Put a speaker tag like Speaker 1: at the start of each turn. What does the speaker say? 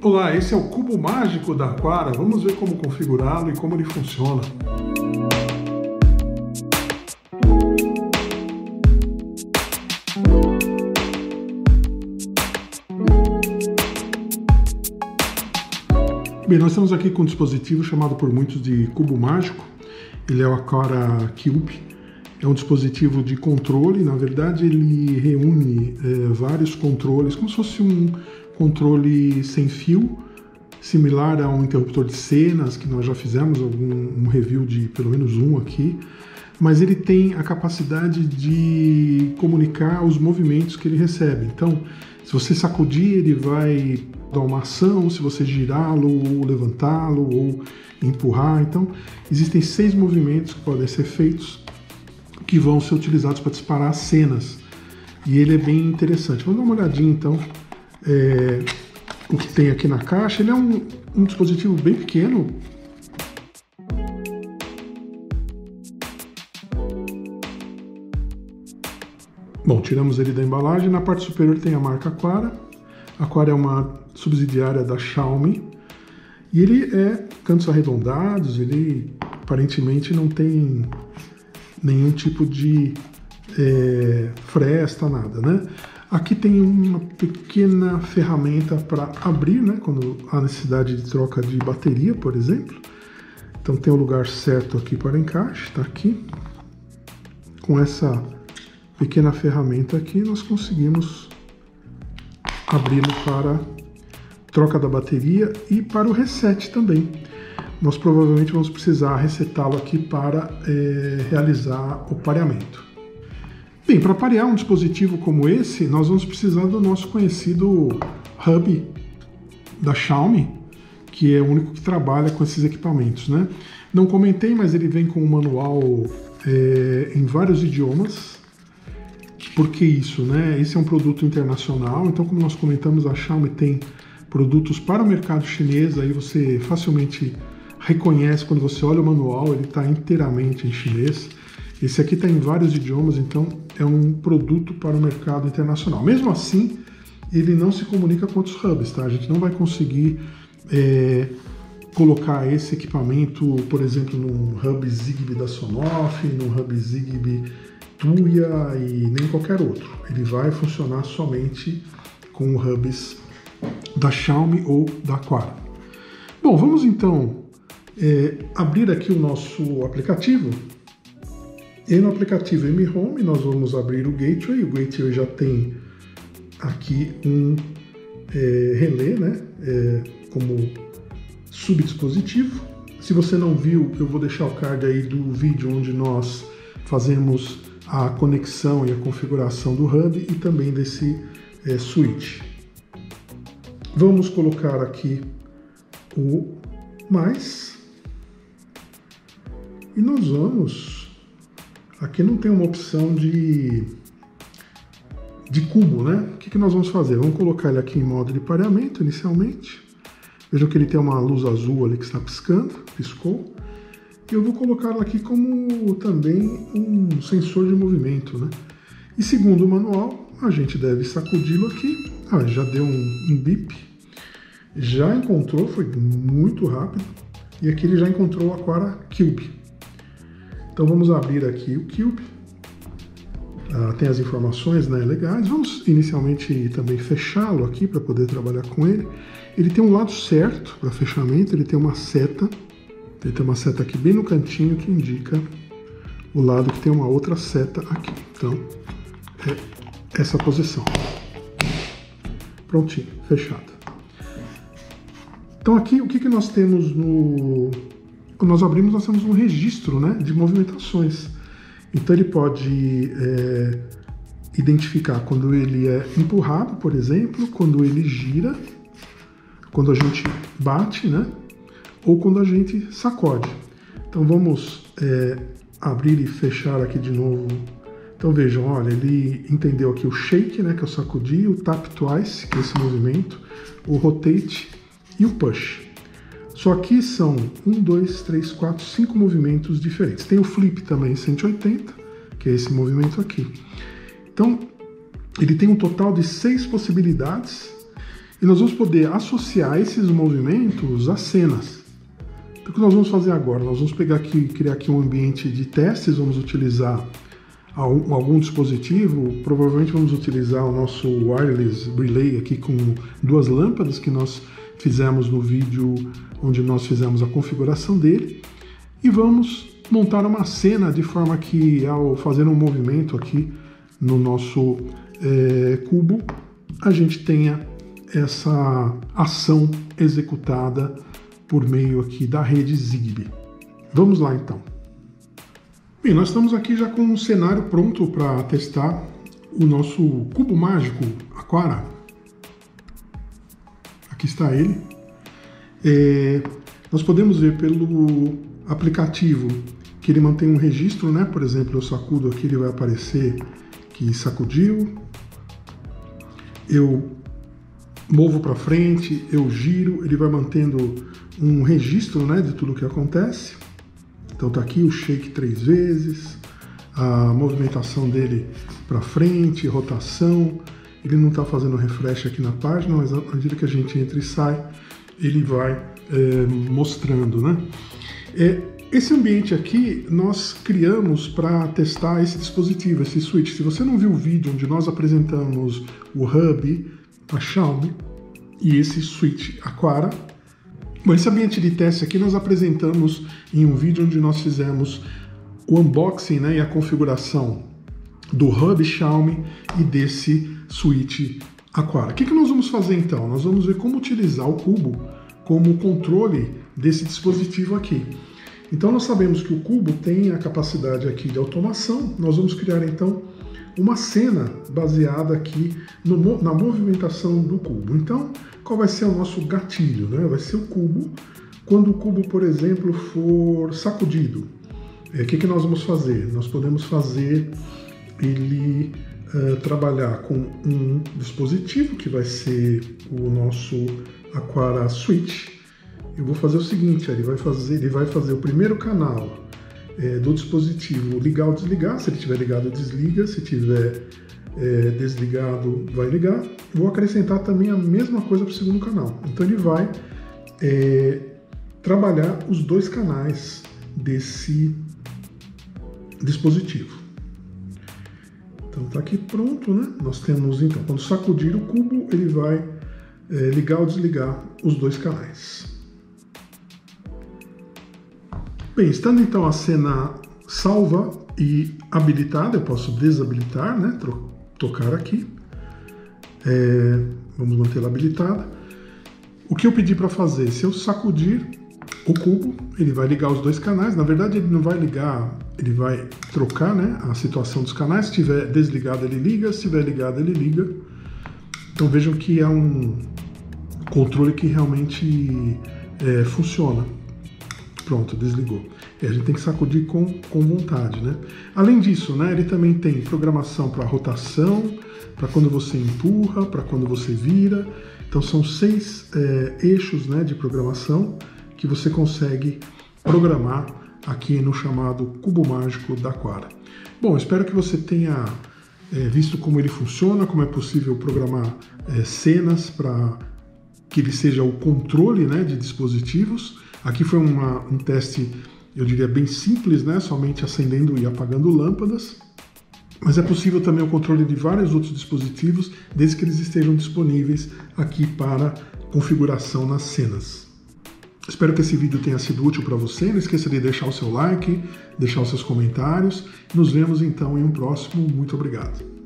Speaker 1: Olá, esse é o cubo mágico da Aquara. Vamos ver como configurá-lo e como ele funciona. Bem, nós estamos aqui com um dispositivo chamado por muitos de cubo mágico. Ele é o Aquara Cube. É um dispositivo de controle. Na verdade, ele reúne vários controles, como se fosse um controle sem fio, similar a um interruptor de cenas, que nós já fizemos um review de pelo menos um aqui, mas ele tem a capacidade de comunicar os movimentos que ele recebe. Então, se você sacudir, ele vai dar uma ação, se você girá-lo, ou levantá-lo, ou empurrar. Então, existem 6 movimentos que podem ser feitos, que vão ser utilizados para disparar cenas. E ele é bem interessante. Vamos dar uma olhadinha, então, o que tem aqui na caixa. Ele é um dispositivo bem pequeno. Bom, tiramos ele da embalagem. Na parte superior tem a marca Aquara. A Aquara é uma subsidiária da Xiaomi. E ele é cantos arredondados, ele aparentemente não tem nenhum tipo de fresta, nada, né? Aqui tem uma pequena ferramenta para abrir, né? Quando há necessidade de troca de bateria, por exemplo. Então tem o lugar certo aqui para encaixe, tá aqui. Com essa pequena ferramenta aqui, nós conseguimos abri-lo para troca da bateria e para o reset também. Nós provavelmente vamos precisar resetá-lo aqui para realizar o pareamento. Bem, para parear um dispositivo como esse, nós vamos precisar do nosso conhecido hub da Xiaomi, que é o único que trabalha com esses equipamentos, né? Não comentei, mas ele vem com um manual em vários idiomas. Por que isso, né? Esse é um produto internacional, então, como nós comentamos, a Xiaomi tem produtos para o mercado chinês. Aí você facilmente reconhece quando você olha o manual, ele está inteiramente em chinês. Esse aqui está em vários idiomas, então é um produto para o mercado internacional. Mesmo assim, ele não se comunica com outros hubs, tá? A gente não vai conseguir colocar esse equipamento, por exemplo, num hub Zigbee da Sonoff, num hub Zigbee Tuya e nem qualquer outro. Ele vai funcionar somente com hubs da Xiaomi ou da Aquara. Bom, vamos então abrir aqui o nosso aplicativo. E no aplicativo Mi Home nós vamos abrir o Gateway. O Gateway já tem aqui um relé, né, como subdispositivo. Se você não viu, eu vou deixar o card aí do vídeo onde nós fazemos a conexão e a configuração do hub e também desse switch. Vamos colocar aqui o mais e nós vamos... Aqui não tem uma opção de cubo, né? O que nós vamos fazer? Vamos colocar ele aqui em modo de pareamento inicialmente. Vejam que ele tem uma luz azul ali que está piscando, piscou. E eu vou colocá-lo aqui como também um sensor de movimento, né? E segundo o manual, a gente deve sacudi-lo aqui. Já deu um bip. Já encontrou, foi muito rápido. E aqui ele já encontrou o Aquara Cube. Então vamos abrir aqui o Cube. Tem as informações, né, legais. Vamos inicialmente também fechá-lo aqui para poder trabalhar com ele. Ele tem um lado certo para fechamento, ele tem uma seta. Ele tem uma seta aqui bem no cantinho que indica o lado que tem uma outra seta aqui. Então, é essa posição. Prontinho, fechado. Então aqui, o que nós temos no... Quando nós abrimos, nós temos um registro, né, de movimentações. Então ele pode identificar quando ele é empurrado, por exemplo, quando ele gira, quando a gente bate, né, ou quando a gente sacode. Então vamos abrir e fechar aqui de novo. Então vejam, olha, ele entendeu aqui o shake, né, que é o sacudir, o tap twice, que é esse movimento, o rotate e o push. Só aqui são 1, 2, 3, 4, 5 movimentos diferentes. Tem o flip também 180, que é esse movimento aqui. Então, ele tem um total de 6 possibilidades E nós vamos poder associar esses movimentos a cenas. Então, o que nós vamos fazer agora? Nós vamos pegar aqui, criar aqui um ambiente de testes, vamos utilizar algum dispositivo, provavelmente vamos utilizar o nosso wireless relay aqui com 2 lâmpadas que nós fizemos no vídeo onde nós fizemos a configuração dele, e vamos montar uma cena de forma que, ao fazer um movimento aqui no nosso cubo, a gente tenha essa ação executada por meio aqui da rede Zigbee. Vamos lá então. Bem, nós estamos aqui já com um cenário pronto para testar o nosso cubo mágico Aquara. Aqui está ele. Nós podemos ver pelo aplicativo que ele mantém um registro, né? Por exemplo, eu sacudo aqui, ele vai aparecer que sacudiu. Eu movo para frente, eu giro, ele vai mantendo um registro, né, de tudo que acontece. Então tá aqui o shake 3 vezes, a movimentação dele para frente, rotação. Ele não está fazendo refresh aqui na página, mas à medida que a gente entra e sai, ele vai mostrando, né? Esse ambiente aqui nós criamos para testar esse dispositivo, esse switch. Se você não viu o vídeo onde nós apresentamos o hub, a Xiaomi e esse switch Aquara, bom, esse ambiente de teste aqui nós apresentamos em um vídeo onde nós fizemos o unboxing, né, e a configuração do hub Xiaomi e desse switch Aquara. O que nós vamos fazer então? Nós vamos ver como utilizar o cubo como controle desse dispositivo aqui. Então nós sabemos que o cubo tem a capacidade aqui de automação. Nós vamos criar então uma cena baseada aqui na movimentação do cubo. Então, qual vai ser o nosso gatilho, né? Vai ser o cubo. Quando o cubo, por exemplo, for sacudido, o que nós vamos fazer? Nós podemos fazer ele trabalhar com um dispositivo que vai ser o nosso Aquara Switch. Eu vou fazer o seguinte, ele vai fazer o primeiro canal do dispositivo ligar ou desligar. Se ele estiver ligado, desliga. Se estiver desligado, vai ligar. Vou acrescentar também a mesma coisa para o segundo canal. Então ele vai trabalhar os 2 canais desse dispositivo. Então está aqui pronto, né? Nós temos então, quando sacudir o cubo, ele vai ligar ou desligar os 2 canais. Bem, estando então a cena salva e habilitada, eu posso desabilitar, né? Tocar aqui. Vamos mantê-la habilitada. O que eu pedi para fazer? Se eu sacudir o cubo, ele vai ligar os 2 canais. Na verdade, ele não vai ligar, ele vai trocar, né, a situação dos canais. Se estiver desligado, ele liga. Se estiver ligado, ele liga. Então vejam que é um controle que realmente funciona. Pronto, desligou. A gente tem que sacudir com vontade, né? Além disso, né, ele também tem programação para rotação, para quando você empurra, para quando você vira. Então são 6 eixos, né, de programação que você consegue programar aqui no chamado Cubo Mágico da Aquara. Bom, espero que você tenha visto como ele funciona, como é possível programar cenas para que ele seja o controle, né, de dispositivos. Aqui foi um teste, eu diria, bem simples, né? Somente acendendo e apagando lâmpadas. Mas é possível também o controle de vários outros dispositivos, desde que eles estejam disponíveis aqui para configuração nas cenas. Espero que esse vídeo tenha sido útil para você. Não esqueça de deixar o seu like, deixar os seus comentários. Nos vemos então em um próximo. Muito obrigado.